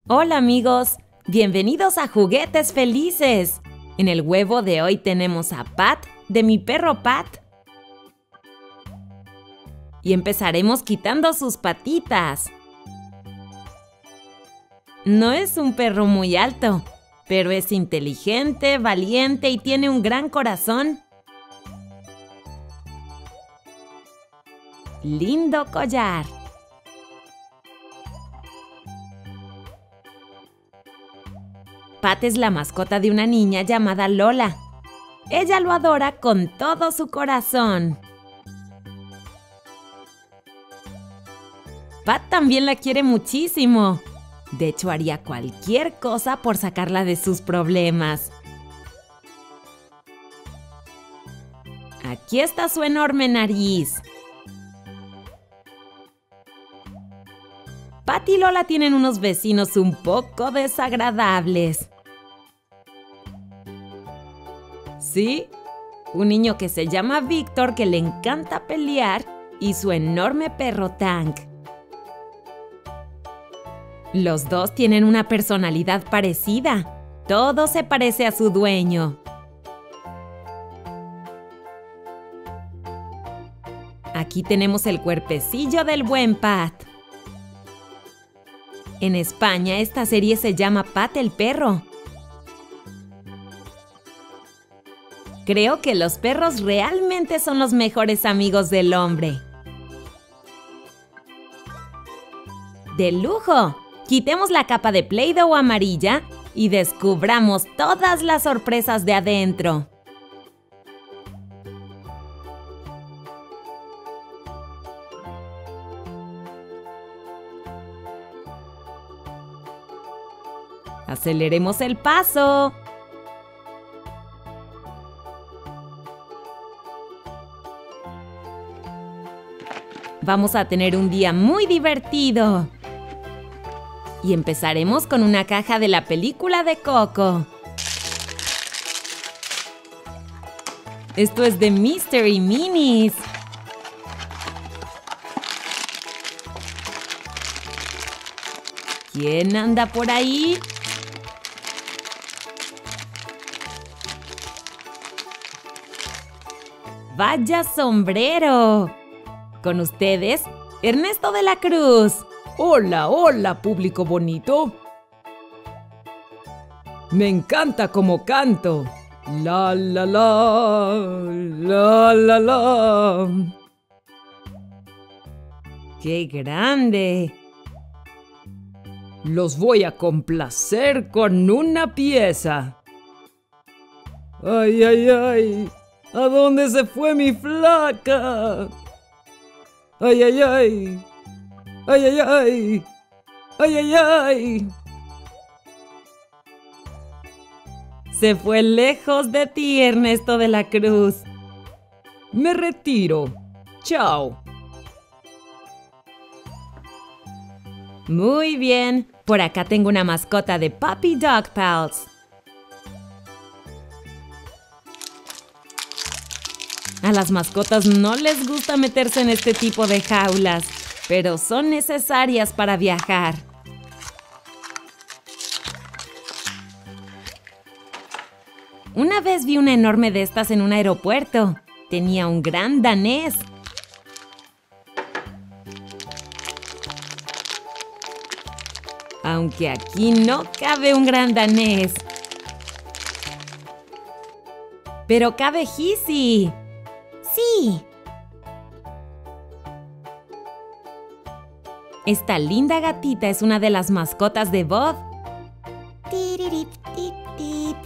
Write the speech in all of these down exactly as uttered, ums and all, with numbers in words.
Hola amigos, bienvenidos a Juguetes Felices. En el huevo de hoy tenemos a Pat, de mi perro Pat. Y empezaremos quitando sus patitas. No es un perro muy alto, pero es inteligente, valiente y tiene un gran corazón. Lindo collar. Pat es la mascota de una niña llamada Lola. Ella lo adora con todo su corazón. Pat también la quiere muchísimo. De hecho, haría cualquier cosa por sacarla de sus problemas. Aquí está su enorme nariz. Pat y Lola tienen unos vecinos un poco desagradables. Sí, un niño que se llama Víctor, que le encanta pelear, y su enorme perro Tank. Los dos tienen una personalidad parecida. Todo se parece a su dueño. Aquí tenemos el cuerpecillo del buen Pat. En España, esta serie se llama Pat el perro. Creo que los perros realmente son los mejores amigos del hombre. ¡De lujo! Quitemos la capa de Play-Doh amarilla y descubramos todas las sorpresas de adentro. ¡Aceleremos el paso! Vamos a tener un día muy divertido. Y empezaremos con una caja de la película de Coco. Esto es de Mystery Minis. ¿Quién anda por ahí? ¡Vaya sombrero! Con ustedes, Ernesto de la Cruz. Hola, hola, público bonito. Me encanta cómo canto. La, la, la, la, la, la. ¡Qué grande! Los voy a complacer con una pieza. Ay, ay, ay. ¿A dónde se fue mi flaca? Ay, ay, ay. Ay, ay, ay. Ay, ay, ay. Se fue lejos de ti, Ernesto de la Cruz. Me retiro. Chao. Muy bien. Por acá tengo una mascota de Puppy Dog Pals. A las mascotas no les gusta meterse en este tipo de jaulas, pero son necesarias para viajar. Una vez vi una enorme de estas en un aeropuerto. Tenía un gran danés. Aunque aquí no cabe un gran danés. Pero cabe Hissy. ¡Sí! Esta linda gatita es una de las mascotas de Bob. Tiririp, tip, tip.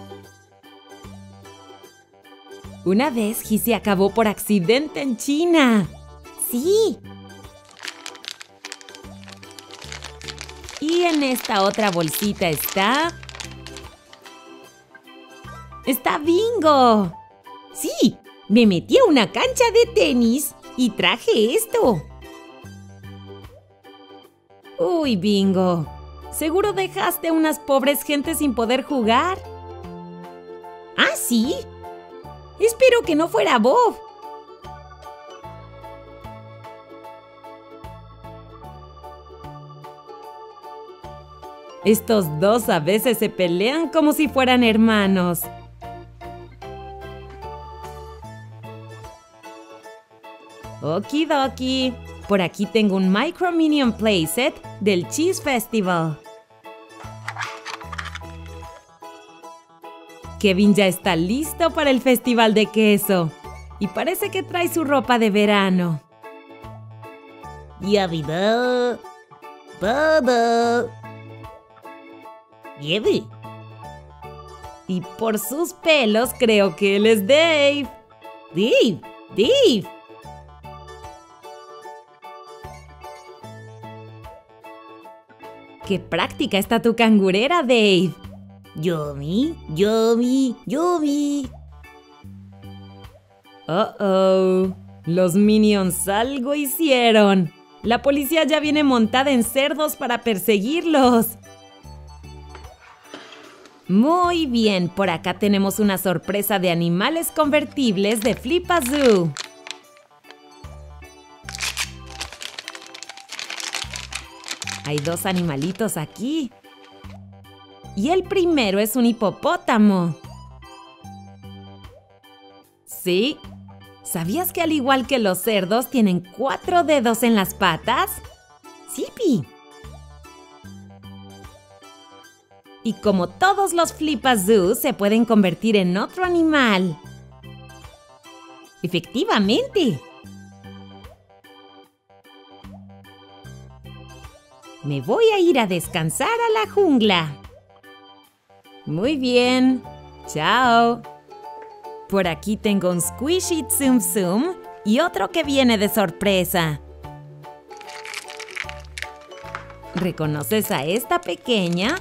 Una vez Hissy acabó por accidente en China. ¡Sí! Y en esta otra bolsita está... ¡Está Bingo! ¡Sí! Me metí a una cancha de tenis y traje esto. Uy, Bingo. ¿Seguro dejaste a unas pobres gentes sin poder jugar? ¿Ah, sí? Espero que no fuera Bob. Estos dos a veces se pelean como si fueran hermanos. Okidoki. Por aquí tengo un Micro Minion playset del Cheese Festival. Kevin ya está listo para el festival de queso. Y parece que trae su ropa de verano. Yavido. Bobo. Yevi. Y por sus pelos creo que él es Dave. Dave. Dave. ¡Qué práctica está tu cangurera, Dave! Yomi, Yomi, Yomi. Oh-oh. Los Minions algo hicieron. La policía ya viene montada en cerdos para perseguirlos. Muy bien, por acá tenemos una sorpresa de animales convertibles de Flipazoo. Hay dos animalitos aquí. Y el primero es un hipopótamo. ¿Sí? ¿Sabías que al igual que los cerdos tienen cuatro dedos en las patas? ¡Sipi! Y como todos los Flipazoo se pueden convertir en otro animal. ¡Efectivamente! Me voy a ir a descansar a la jungla. Muy bien. Chao. Por aquí tengo un Squishy Tsum Tsum y otro que viene de sorpresa. ¿Reconoces a esta pequeña?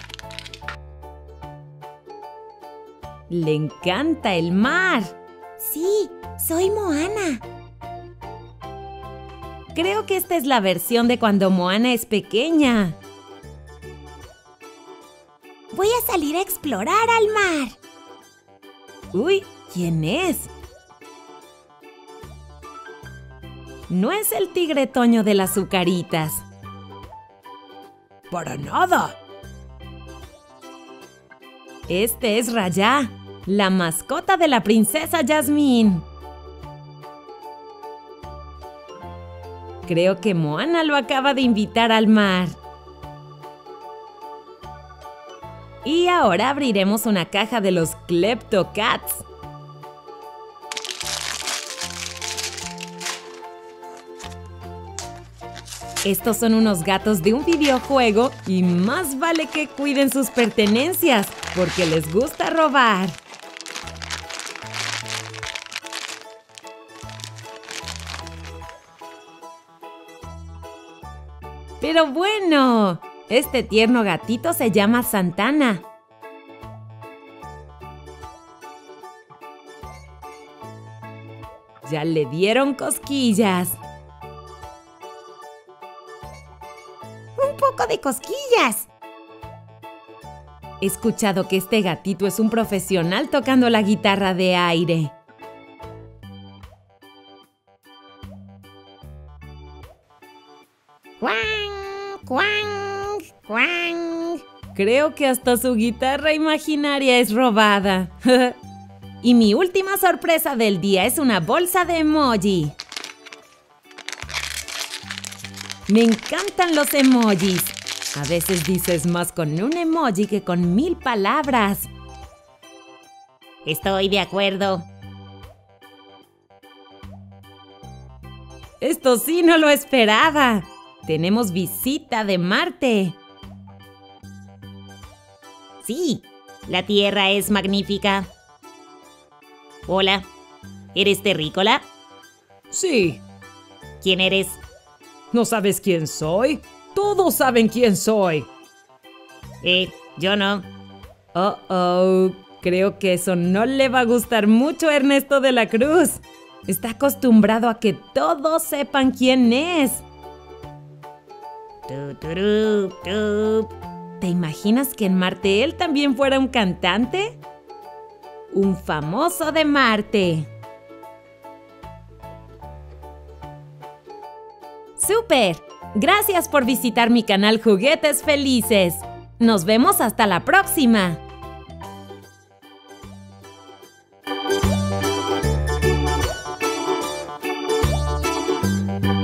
Le encanta el mar. Sí, soy Moana. Creo que esta es la versión de cuando Moana es pequeña. Voy a salir a explorar al mar. Uy, ¿quién es? No es el tigre Toño de las Azucaritas. ¡Para nada! Este es Raya, la mascota de la princesa Jasmine. Creo que Moana lo acaba de invitar al mar. Y ahora abriremos una caja de los Kleptocats. Estos son unos gatos de un videojuego y más vale que cuiden sus pertenencias, porque les gusta robar. Pero bueno, este tierno gatito se llama Santana. Ya le dieron cosquillas. Un poco de cosquillas. He escuchado que este gatito es un profesional tocando la guitarra de aire. ¡Cuang! ¡Cuang! ¡Cuang! Creo que hasta su guitarra imaginaria es robada. Y mi última sorpresa del día es una bolsa de emoji. Me encantan los emojis. A veces dices más con un emoji que con mil palabras. Estoy de acuerdo. Esto sí no lo esperaba. Tenemos visita de Marte. Sí, la Tierra es magnífica. Hola, ¿eres terrícola? Sí. ¿Quién eres? ¿No sabes quién soy? Todos saben quién soy. Eh, yo no. Oh, oh. Creo que eso no le va a gustar mucho a Ernesto de la Cruz. Está acostumbrado a que todos sepan quién es. Tu, turu, tu. ¿Te imaginas que en Marte él también fuera un cantante? Un famoso de Marte. ¡Súper! Gracias por visitar mi canal Juguetes Felices. Nos vemos hasta la próxima.